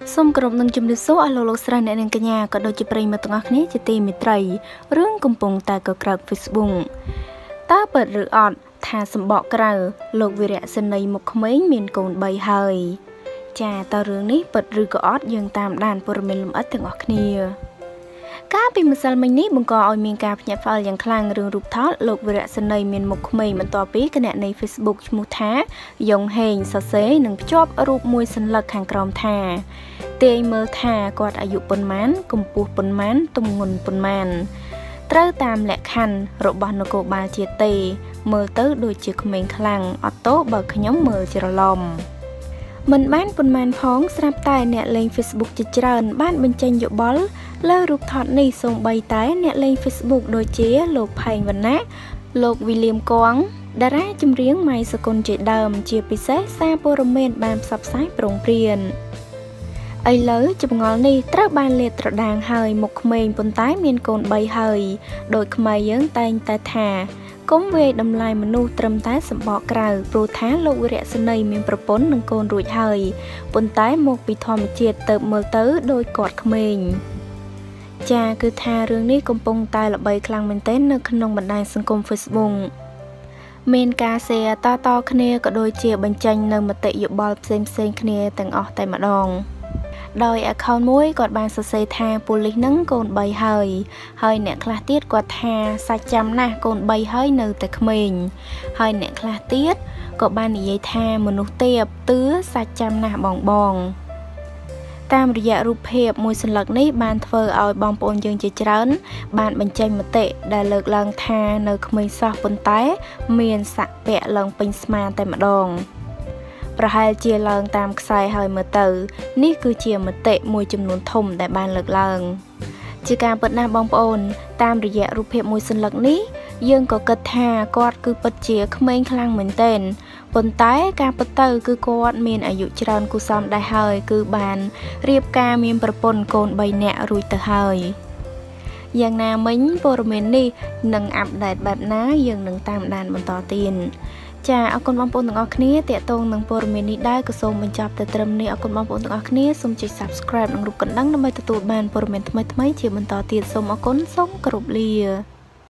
សូមគោរពនឹងជំរាបសួរអស់លោកស្រីអ្នកនាងកញ្ញាក៏ដូចជាប្រិយមិត្តទាំងអស់គ្នាជាទីមេត្រីរឿងកំពុងតែកក្រើក Facebook តើពិតឬអត់ថាសម្បកក្រៅលោកវីរៈសេនីមុខក្មេងមានកូន3ហើយចាតើរឿងនេះពិតឬក៏អត់យើងតាមដានព័ត៌មានលម្អិតទាំងអស់គ្នាកាលពីម្សិលមិញនេះបង្កឲ្យមានការភ្ញាក់ផ្អើលយ៉ាងខ្លាំងរឿងរូបថតលោកវីរៈសេនីមានមុខក្មេងបន្ទាប់ពីគណនី Facebook ឈ្មោះថាយ៉ុងហេងសរសេរនិងភ្ជាប់រូបមួយសញ្ញាខាងក្រោមថាទាយមើលថាគាត់អាយុប៉ុន្មានកម្ពស់ប៉ុន្មានទម្ងន់ប៉ុន្មានត្រូវតាមលក្ខខណ្ឌរបស់នគរបាលជាតិទេមើលទៅដូចជាក្មេងខ្លាំងអត់ទោបើខ្ញុំមើលច្រឡំមិនបានប៉ុន្មានផងស្រាប់តែអ្នកលេង Facebook ជាច្រើនបានបញ្ចេញយោបល់លើរូបថតនេះសូម្បីតែអ្នកលេង Facebook ដូចជាលោកផែងវណ្ណៈលោកវីលៀមកងតារាចម្រៀងម៉ៃសកុនជាដើមជាពិសេសសារព័ត៌មានបានផ្សព្វផ្សាយប្រងព្រានឥឡូវចម្ងល់នេះត្រូវបានលាតត្រដាងហើយមុខក្មេងប៉ុន្តែមានកូន3ហើយដោយខ្មែរយើងតែងតែថាកុំវាយតម្លៃមនុស្សត្រឹមតែសម្បកក្រៅព្រោះថាលោកវីរៈសេនីមានប្រពន្ធនិងកូនរួចហើយប៉ុន្តែមកពីធម្មជាតិទៅមើលទៅដូចគាត់ក្មេងចាគឺថារឿងនេះកំពុងតែល្បីខ្លាំងមែនទែននៅក្នុងបណ្ដាញសង្គម Facebook មានការ share តគ្នាក៏ដូចជាបញ្ចេញនៅមតិយោបល់ផ្សេងៗគ្នាទាំងអស់តែម្ដងដោយ account មួយគាត់បានសរសេរថាប៉ូលីសនឹងកូន3ហើយអ្នកខ្លះទៀតគាត់ថាសាច់ចាំណាស់កូន3ហើយនៅតែក្មេងហើយអ្នកខ្លះទៀតក៏បាននិយាយថាមនុស្សទាបទឿសាច់ចាំណាស់បងតាមរយៈរូបភាពមួយសន្លឹកនេះបានធ្វើឲ្យបងប្អូនយើងជាច្រើនបានបញ្ចេញមតិដែលលើកឡើងថានៅក្មេងសោះប៉ុន្តែមានស័ក្តិពាក់ឡើងពេញស្មាតែម្ដងប្រហែលជាឡើងតាមខ្សែហើយមើលទៅនេះគឺជាមតិមួយចំនួនធំដែលបានលើកឡើងជាការពិតណាស់បងប្អូនតាមរយៈរូបភាពមួយសន្លឹកនេះយើងក៏គិតថាគាត់គឺពិតជាក្មេងខ្លាំងមែនទែនប៉ុន្តែការពិតទៅគឺគាត់មានអាយុច្រើនគូសំដែរហើយគឺបានរៀបការមានប្រពន្ធកូន3នាក់រួចទៅហើយយ៉ាងណាមិញព័ត៌មាននេះនឹងអាប់ដេតបែបណាយើងនឹងតាមដានបន្តទៀតចាអរគុណបងប្អូនទាំងអស់គ្នាតាក់ទងនឹងព័ត៌មាននេះដែរក៏សូមបញ្ចប់តែត្រឹមនេះអរគុណបងប្អូនទាំងអស់គ្នាសូមចុច Subscribe និងរូបកណ្ដឹងដើម្បីទទួលបានព័ត៌មានថ្មីៗជាបន្តទៀតសូមអរគុណសូមគោរពលា